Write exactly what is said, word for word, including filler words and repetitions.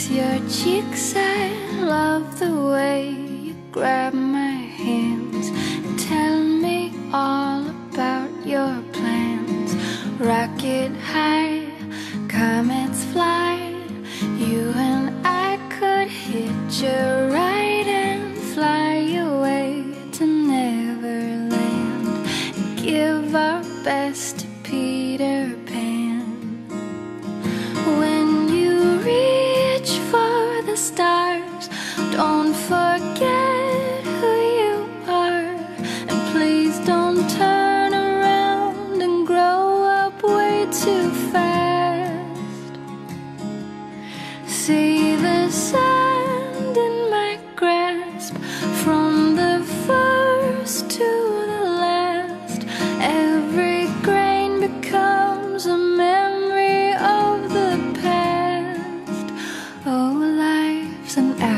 your cheeks, I love the way you grab my hands and tell me all about your plans. Rocket high, comets fly, you and I could hitch a ride and fly away to Neverland and give our best to Peter Pan. When you reach for the stars, don't forget who you are, and please don't turn around and grow up way too fast. See the sand in my grasp, from the first to the last. Every grain becomes a memory of the past. Oh, life's an hour